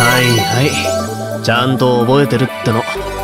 はいはい、ちゃんと覚えてるっての。